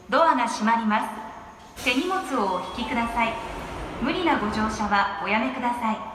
ドアが閉まります。手荷物をお引きください。無理なご乗車はおやめください。